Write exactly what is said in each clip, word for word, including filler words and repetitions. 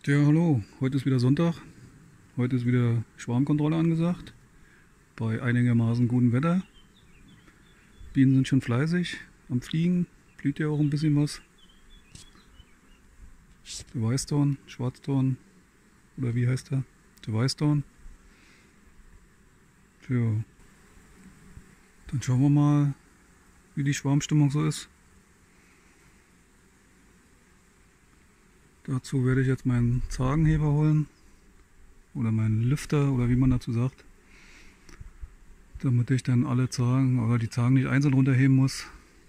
Ja, hallo. Heute ist wieder Sonntag. Heute ist wieder Schwarmkontrolle angesagt. Bei einigermaßen gutem Wetter. Bienen sind schon fleißig am Fliegen. Blüht ja auch ein bisschen was. Der Weißdorn, Schwarzdorn oder wie heißt der? Der Weißdorn. Ja. Dann schauen wir mal, wie die Schwarmstimmung so ist. Dazu werde ich jetzt meinen Zagenheber holen. Oder meinen Lüfter oder wie man dazu sagt. Damit ich dann alle Zagen oder die Zagen nicht einzeln runterheben muss.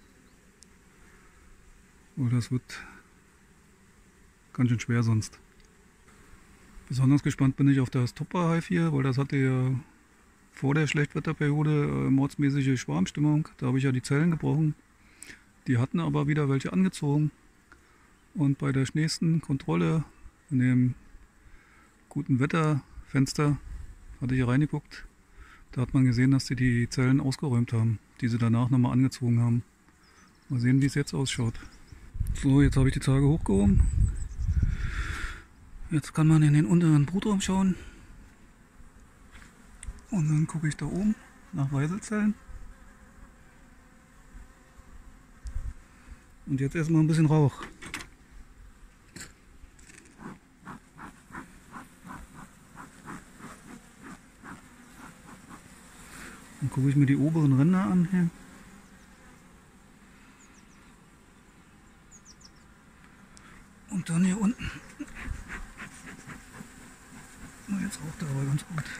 Weil das wird ganz schön schwer sonst. Besonders gespannt bin ich auf das Tupperhive hier, weil das hatte ja vor der Schlechtwetterperiode äh, mordsmäßige Schwarmstimmung. Da habe ich ja die Zellen gebrochen. Die hatten aber wieder welche angezogen. Und bei der nächsten Kontrolle in dem guten Wetterfenster hatte ich hier reingeguckt. Da hat man gesehen, dass sie die Zellen ausgeräumt haben, die sie danach nochmal angezogen haben. Mal sehen, wie es jetzt ausschaut. So, jetzt habe ich die Tage hochgehoben. Jetzt kann man in den unteren Brutraum schauen. Und dann gucke ich da oben nach Weiselzellen. Und jetzt erstmal ein bisschen Rauch. Dann gucke ich mir die oberen Ränder an hier. Und dann hier unten. Jetzt raucht er aber ganz gut.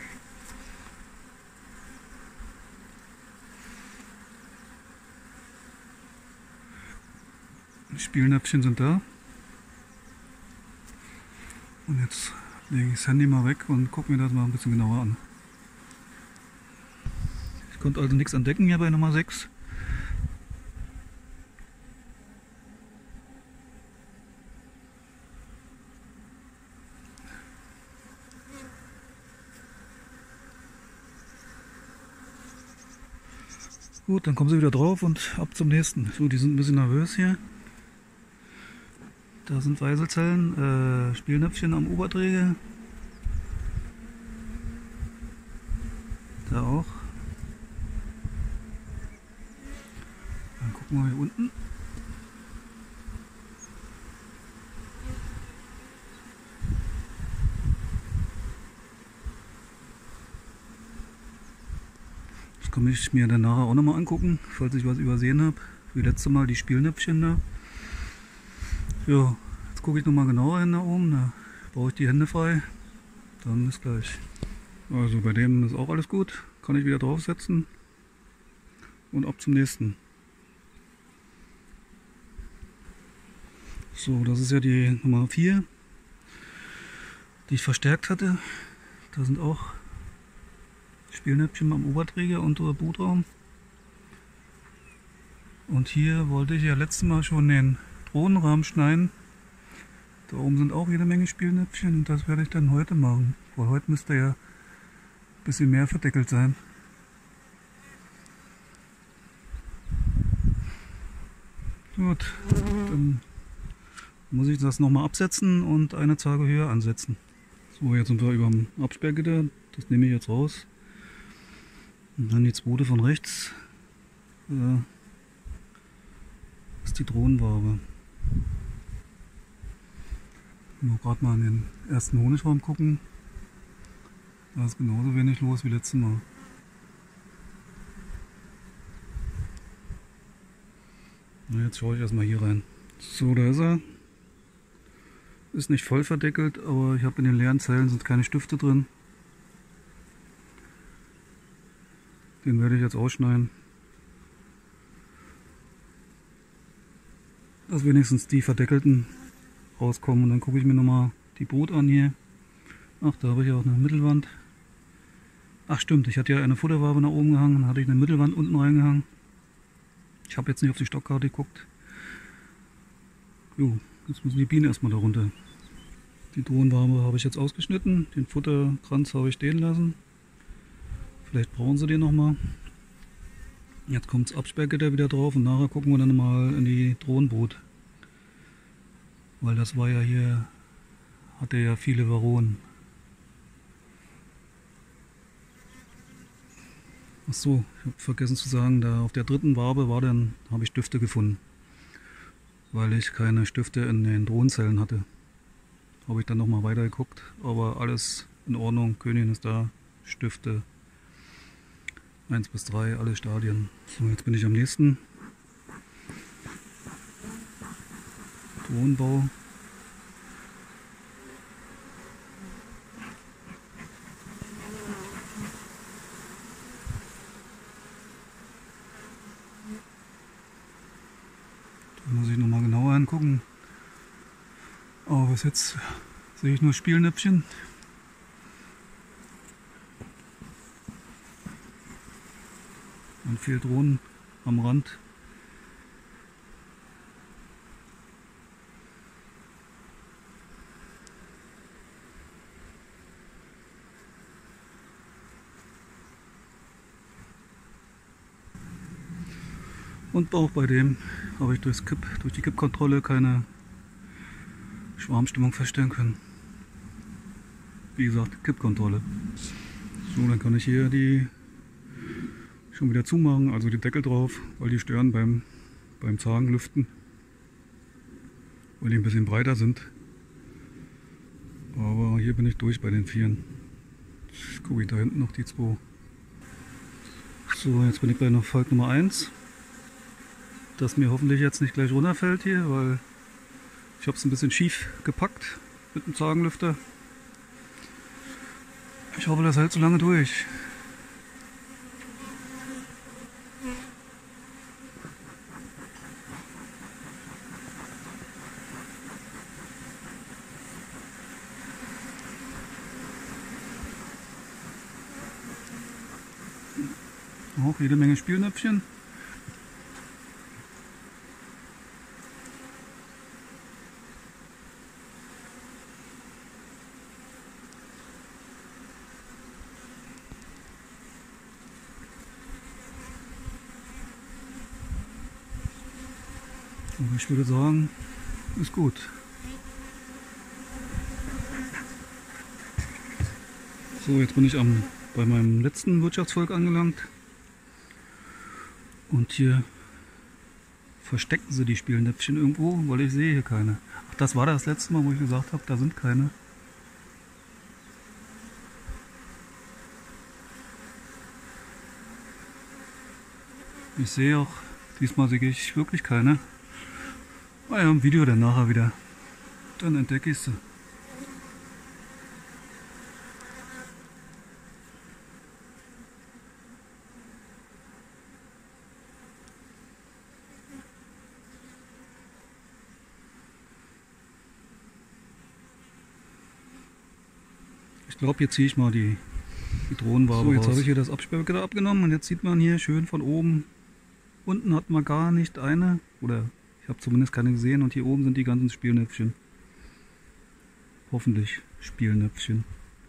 Die Spielnäpfchen sind da. Und jetzt lege ich das Handy mal weg und gucke mir das mal ein bisschen genauer an. Ich konnte also nichts entdecken hier bei Nummer sechs. Gut, dann kommen sie wieder drauf und ab zum nächsten. So, die sind ein bisschen nervös hier. Da sind Weiselzellen, äh, Spielnäpfchen am Oberträger. Da auch. Dann gucken wir hier unten. Das kann ich mir dann nachher auch nochmal angucken, falls ich was übersehen habe. Wie letztes Mal die Spielnäpfchen da. Ja, jetzt gucke ich nochmal genauer hin da oben. Da brauche ich die Hände frei. Dann ist gleich. Also bei dem ist auch alles gut. Kann ich wieder draufsetzen. Und ab zum nächsten. So, das ist ja die Nummer vier, die ich verstärkt hatte. Da sind auch Spielnäpfchen am Oberträger und der Brutraum. Und hier wollte ich ja letztes Mal schon den Drohnenrahmen schneiden. Da oben sind auch jede Menge Spielnäpfchen und das werde ich dann heute machen. Weil heute müsste ja ein bisschen mehr verdeckelt sein. Gut, dann muss ich das nochmal absetzen und eine Zage höher ansetzen. So, jetzt sind wir über dem Absperrgitter. Das nehme ich jetzt raus. Und dann die zweite von rechts. Äh, ist die Drohnenwabe. Nur gerade mal in den ersten Honigraum gucken. Da ist genauso wenig los wie letztes Mal. Na, jetzt schaue ich erstmal hier rein. So, da ist er. Ist nicht voll verdeckelt, aber ich habe in den leeren Zellen sind keine Stifte drin. Den werde ich jetzt ausschneiden. Dass wenigstens die verdeckelten rauskommen. Und dann gucke ich mir nochmal die Brut an hier. Ach, da habe ich auch eine Mittelwand. Ach stimmt, ich hatte ja eine Futterwabe nach oben gehangen, dann hatte ich eine Mittelwand unten reingehangen. Ich habe jetzt nicht auf die Stockkarte geguckt. Jo, jetzt müssen die Bienen erstmal da runter. Die Drohnenwabe habe ich jetzt ausgeschnitten, den Futterkranz habe ich stehen lassen. Vielleicht brauchen sie den nochmal. Jetzt kommt das Absperrgitter wieder drauf und nachher gucken wir dann mal in die Drohnenbrut. Weil das war ja hier hatte ja viele Varonen. Achso, ich habe vergessen zu sagen, da auf der dritten Wabe war dann, habe ich Stifte gefunden. Weil ich keine Stifte in den Drohnenzellen hatte. Habe ich dann nochmal weiter geguckt, aber alles in Ordnung, Königin ist da, Stifte eins bis drei, alle Stadien. So, jetzt bin ich am nächsten Drohnenbau. Da muss ich nochmal genauer angucken. Aber bis jetzt sehe ich nur Spielnäpfchen. Und viel Drohnen am Rand. Und auch bei dem habe ich durchs Kipp, durch die Kippkontrolle keine Schwarmstimmung feststellen können. Wie gesagt, Kippkontrolle. So, dann kann ich hier die schon wieder zumachen, also den Deckel drauf, weil die stören beim, beim Zagenlüften, weil die ein bisschen breiter sind. Aber hier bin ich durch bei den Vieren. Jetzt gucke ich da hinten noch die zwei. So, jetzt bin ich bei noch Volk Nummer eins. Das mir hoffentlich jetzt nicht gleich runterfällt hier, weil ich habe es ein bisschen schief gepackt mit dem Zagenlüfter. Ich hoffe, das hält so lange durch. Auch jede Menge Spielnäpfchen. Aber ich würde sagen, ist gut. So, jetzt bin ich am, bei meinem letzten Wirtschaftsvolk angelangt. Und hier verstecken sie die Spielnäpfchen irgendwo, weil ich sehe hier keine. Ach, das war das letzte Mal, wo ich gesagt habe, da sind keine. Ich sehe auch, diesmal sehe ich wirklich keine. Ah ja, im Video dann nachher wieder. Dann entdecke ich sie. Ich glaube, hier ziehe ich mal die, die Drohnenwabe So, jetzt habe ich hier das Absperrgitter abgenommen und jetzt sieht man hier schön von oben. Unten hat man gar nicht eine, oder ich habe zumindest keine gesehen, und hier oben sind die ganzen Spielnäpfchen. Hoffentlich Spielnäpfchen.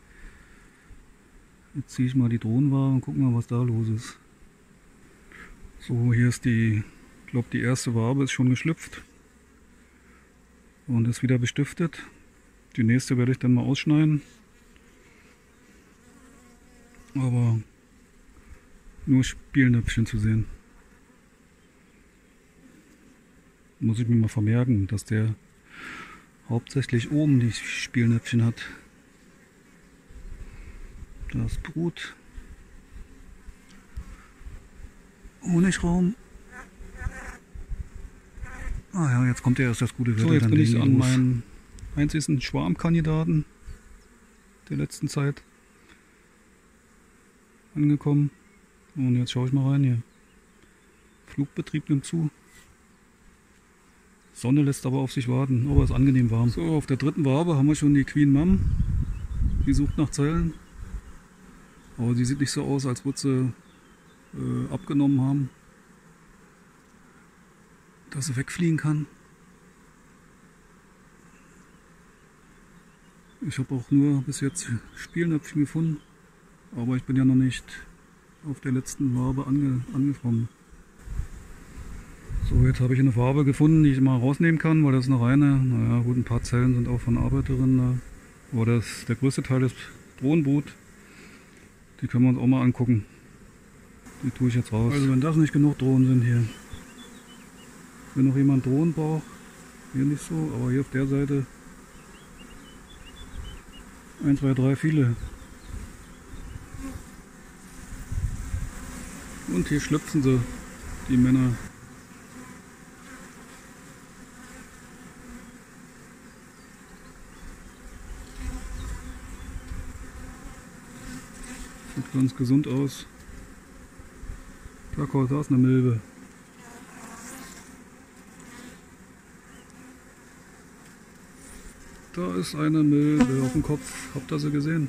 Jetzt ziehe ich mal die Drohnenwabe und gucken mal, was da los ist. So, hier ist die, ich glaube, die erste Wabe ist schon geschlüpft und ist wieder bestiftet. Die nächste werde ich dann mal ausschneiden. Aber nur Spielnäpfchen zu sehen. Muss ich mir mal vermerken, dass der hauptsächlich oben die Spielnäpfchen hat. Das Brut. Honigraum. Ah ja, jetzt kommt ja erst das gute Wetter. So, jetzt bin ich an meinem einzigen Schwarmkandidaten der letzten Zeit angekommen. Und jetzt schaue ich mal rein hier. Flugbetrieb nimmt zu. Sonne lässt aber auf sich warten, aber es ist angenehm warm. So, auf der dritten Wabe haben wir schon die Queen Mum. Die sucht nach Zellen. Aber sie sieht nicht so aus, als würde sie äh, abgenommen haben, dass sie wegfliegen kann. Ich habe auch nur bis jetzt Spielnäpfchen gefunden. Aber ich bin ja noch nicht auf der letzten Wabe ange, angekommen. So, jetzt habe ich eine Wabe gefunden, die ich mal rausnehmen kann, weil das ist eine reine, naja gut, ein paar Zellen sind auch von Arbeiterinnen da. Aber das, der größte Teil ist Drohnenbrut. Die können wir uns auch mal angucken. Die tue ich jetzt raus. Also wenn das nicht genug Drohnen sind hier. Wenn noch jemand Drohnen braucht, hier nicht so, aber hier auf der Seite eins, zwei, drei, viele. Und hier schlüpfen sie, die Männer. Sieht ganz gesund aus. Da, da ist eine Milbe. Da ist eine Milbe auf dem Kopf. Habt ihr sie gesehen?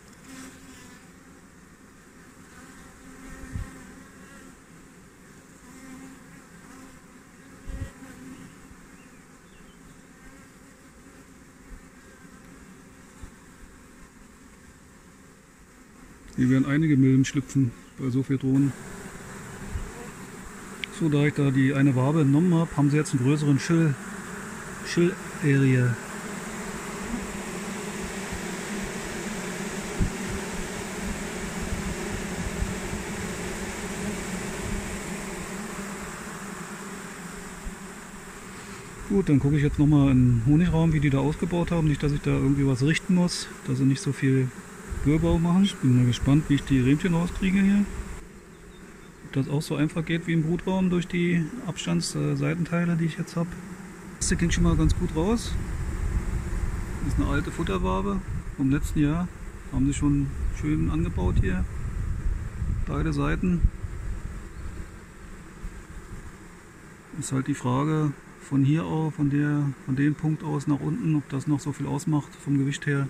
Hier werden einige Milben schlüpfen bei so viel Drohnen. So, da ich da die eine Wabe entnommen habe, haben sie jetzt einen größeren Chill, Chill Area. Gut, dann gucke ich jetzt nochmal in den Honigraum, wie die da ausgebaut haben. Nicht, dass ich da irgendwie was richten muss, dass sie nicht so viel Würbau machen. Ich bin mal gespannt, wie ich die Riemchen rauskriege hier. Ob das auch so einfach geht wie im Brutraum durch die Abstandsseitenteile, die ich jetzt habe. Das ging schon mal ganz gut raus. Das ist eine alte Futterwabe vom letzten Jahr. Haben sie schon schön angebaut hier. Beide Seiten. Ist halt die Frage, von hier aus, von, der, von dem Punkt aus nach unten, ob das noch so viel ausmacht vom Gewicht her.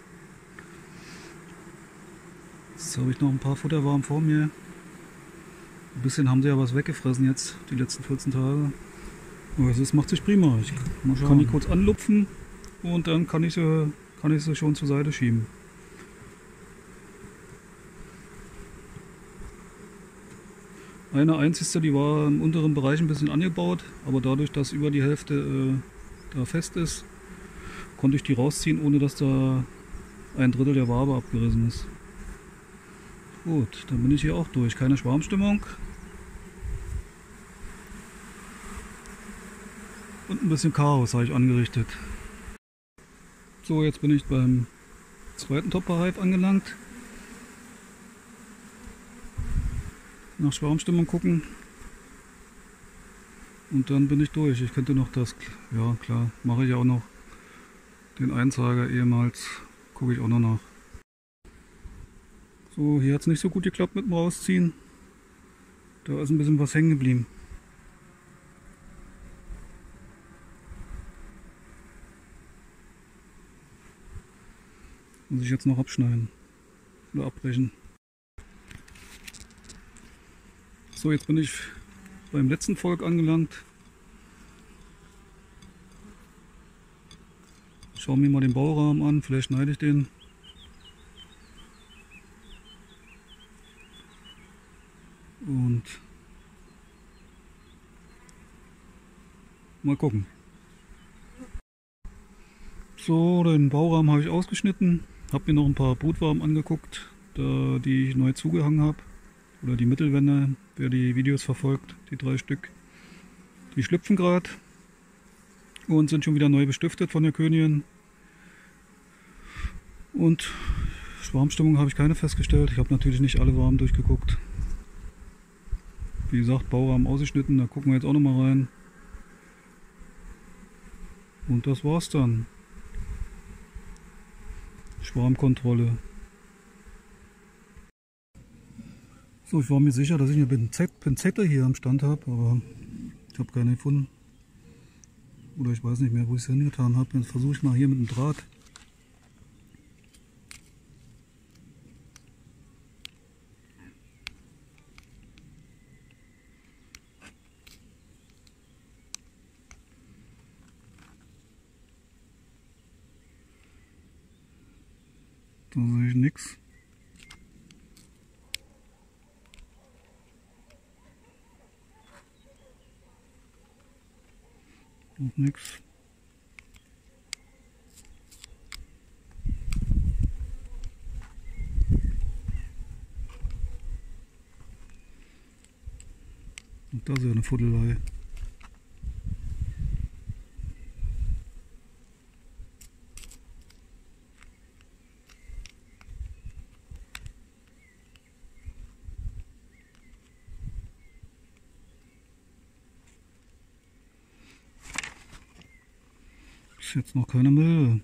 Jetzt habe ich noch ein paar Futterwaben vor mir. Ein bisschen haben sie ja was weggefressen jetzt, die letzten vierzehn Tage. Aber es macht sich prima. Ich kann die kurz anlupfen und dann kann ich sie, kann ich sie schon zur Seite schieben. Eine einzigste, die war im unteren Bereich ein bisschen angebaut, aber dadurch, dass über die Hälfte äh, da fest ist, konnte ich die rausziehen, ohne dass da ein Drittel der Wabe abgerissen ist. Gut, dann bin ich hier auch durch. Keine Schwarmstimmung. Und ein bisschen Chaos habe ich angerichtet. So, jetzt bin ich beim zweiten Topper-Hive angelangt. Nach Schwarmstimmung gucken und dann bin ich durch. Ich könnte noch das, ja klar, mache ich auch noch den Einzeiger ehemals, gucke ich auch noch nach. So, hier hat es nicht so gut geklappt mit dem Rausziehen. Da ist ein bisschen was hängen geblieben. Muss ich jetzt noch abschneiden oder abbrechen. So, jetzt bin ich beim letzten Volk angelangt. Schauen wir mal den Baurahmen an, vielleicht schneide ich den. Und mal gucken. So, den Baurahmen habe ich ausgeschnitten. Habe mir noch ein paar Brutwaben angeguckt, da die ich neu zugehangen habe. Oder die Mittelwände, wer die Videos verfolgt, die drei Stück. Die schlüpfen gerade und sind schon wieder neu bestiftet von der Königin. Und Schwarmstimmung habe ich keine festgestellt. Ich habe natürlich nicht alle Waben durchgeguckt. Wie gesagt, Baurahmen ausgeschnitten, da gucken wir jetzt auch noch mal rein. Und das war's dann. Schwarmkontrolle. So, ich war mir sicher, dass ich eine Pinzette hier am Stand habe, aber ich habe keine gefunden. Oder ich weiß nicht mehr, wo ich es hingetan habe. Jetzt versuche ich mal hier mit dem Draht. Da sehe ich nichts. Noch nichts. Das ist ja eine Fuddelei. Ist jetzt noch keine Milbe.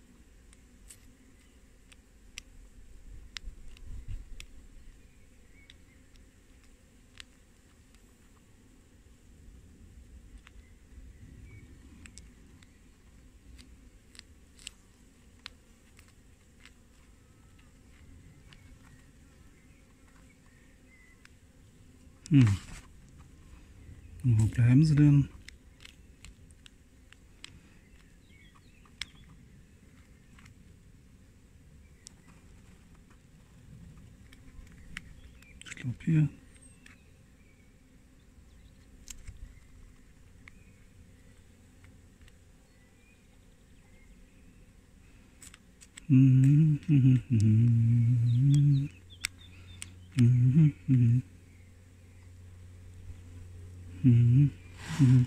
Hm. Und wo bleiben sie denn? Ich glaube hier. Mhm, mhm, mhm. Mhm, mhm. Mhm, mhm.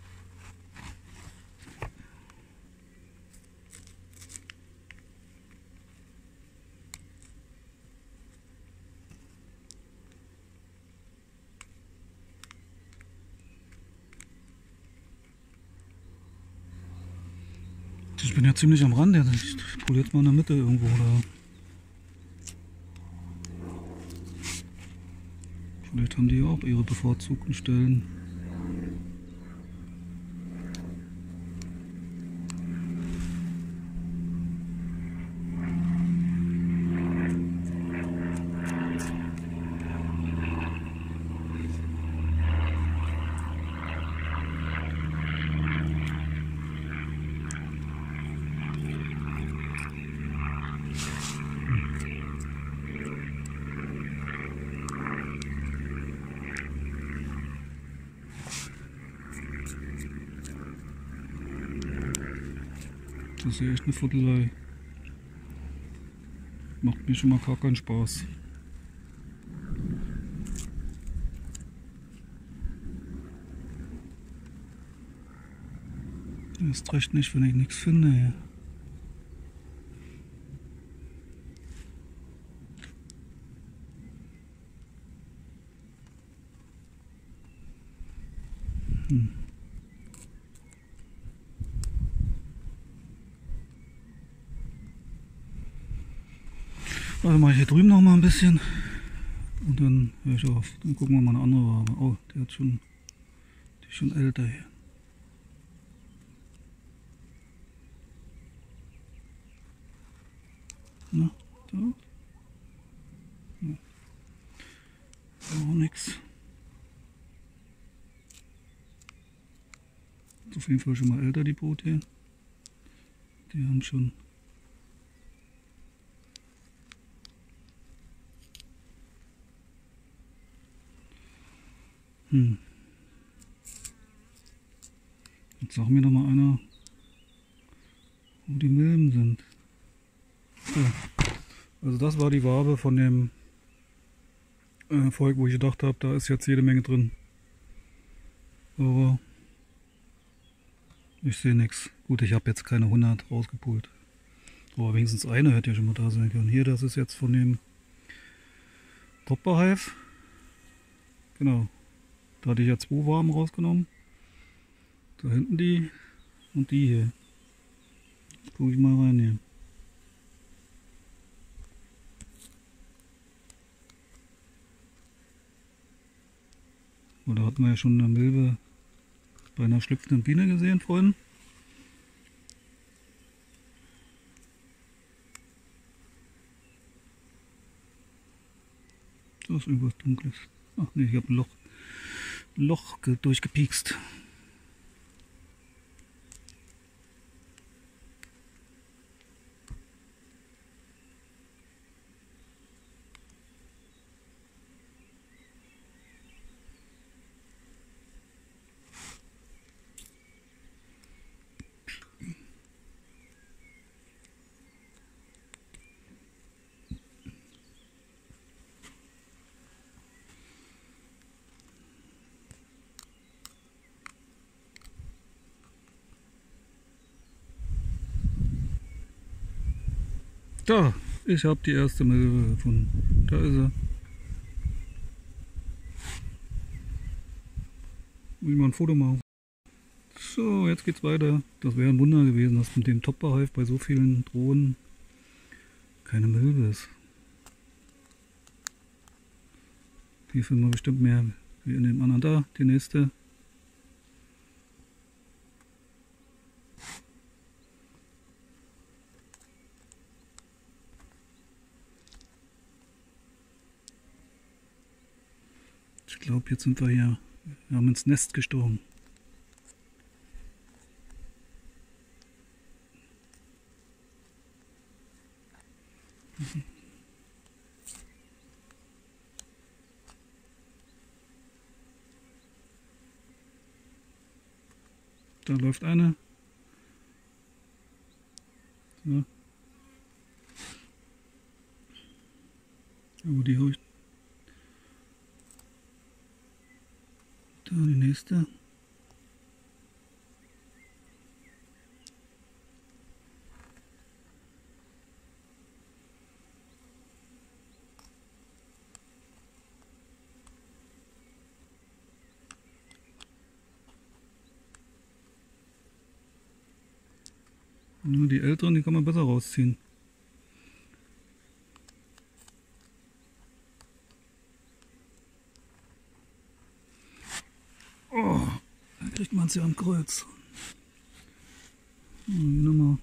Ich bin ja ziemlich am Rand, ich probiere jetzt mal in der Mitte irgendwo da. Vielleicht haben die auch ihre bevorzugten Stellen. Das ist ja echt eine Fuddelei. Macht mir schon mal gar keinen Spaß. Erst recht nicht, wenn ich nichts finde hier. Hm. Also mache ich hier drüben noch mal ein bisschen und dann höre ich auf. Dann gucken wir mal eine andere Wabe. Oh, die hat schon, die ist schon älter hier. Na, da. Ja. Auch nichts. Ist auf jeden Fall schon mal älter, die Brut hier. Die haben schon. Hm. Jetzt sag mir doch mal einer, wo die Milben sind. Ja. Also das war die Wabe von dem äh, Volk, wo ich gedacht habe, da ist jetzt jede Menge drin. Aber ich sehe nichts. Gut, ich habe jetzt keine hundert rausgepult. Aber wenigstens eine hätte ja schon mal da sein können. Hier, das ist jetzt von dem Topper-Hive. Genau. Da hatte ich ja zwei Waben rausgenommen. Da hinten die und die hier. Jetzt gucke ich mal rein hier. Oder hatten wir ja schon eine Milbe bei einer schlüpfenden Biene gesehen, Freunde. Da ist irgendwas Dunkles. Ach nee, ich habe ein Loch, Loch durchgepiekst. Da, ich habe die erste Milbe gefunden. Da ist sie. Muss ich mal ein Foto machen. So, jetzt geht's weiter. Das wäre ein Wunder gewesen, dass mit dem Topper-Hive bei so vielen Drohnen keine Milbe ist. Die finden wir bestimmt mehr wie in dem anderen. Da, die nächste. Ich glaube, jetzt sind wir hier. Wir haben ins Nest gestochen. Da läuft eine. So. Aber die habe ich. Da die nächste. Nur die älteren, die kann man besser rausziehen. Oh, da kriegt man es ja am Kreuz. Nochmal.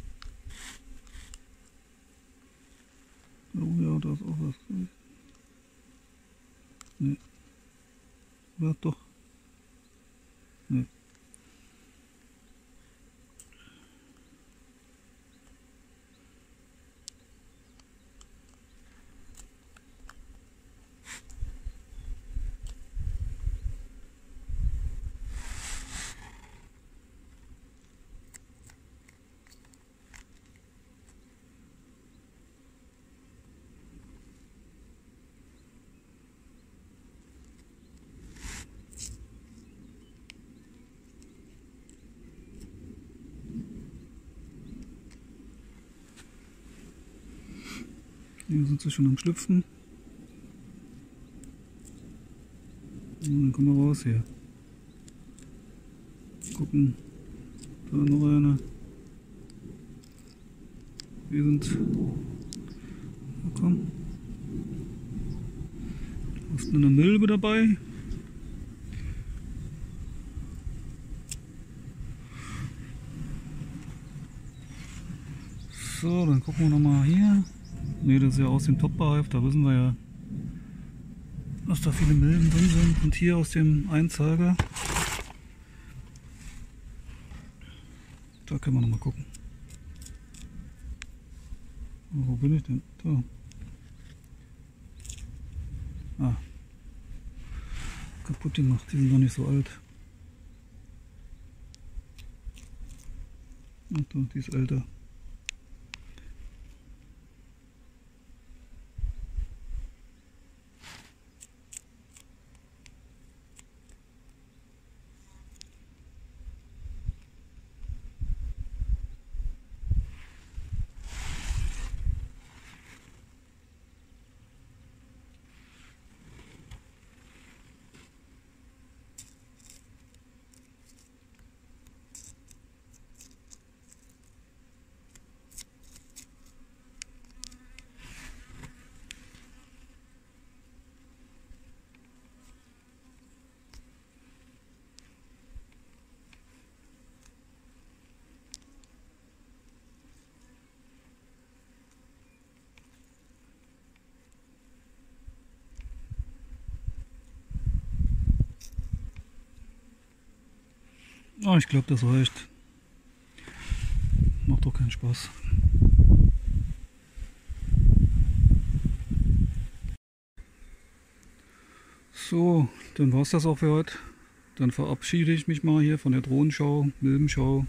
Oh ja, da ist auch was. Ne. Ja, doch. Ne. Hier sind sie schon am Schlüpfen. Und dann kommen wir raus hier. Gucken. Da noch eine. Wir sind. Na komm. Da ist eine Milbe dabei. So, dann gucken wir nochmal hier. Ne, das ist ja aus dem Topper-Hive, da wissen wir ja, dass da viele Milben drin sind. Und hier aus dem Einzeiger, da können wir nochmal gucken. Wo bin ich denn? Da. Ah. Kaputt gemacht, die sind noch nicht so alt. Und da, die ist älter. Ah, ich glaube, das reicht. Macht doch keinen Spaß. So, dann war es das auch für heute. Dann verabschiede ich mich mal hier von der Drohnenschau, Milbenschau.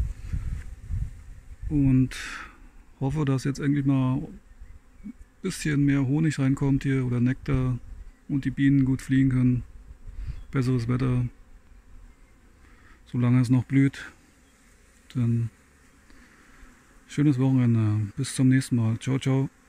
Und hoffe, dass jetzt endlich mal ein bisschen mehr Honig reinkommt hier oder Nektar und die Bienen gut fliegen können. Besseres Wetter. Solange es noch blüht, dann Schönes Wochenende. Bis zum nächsten Mal. Ciao, ciao.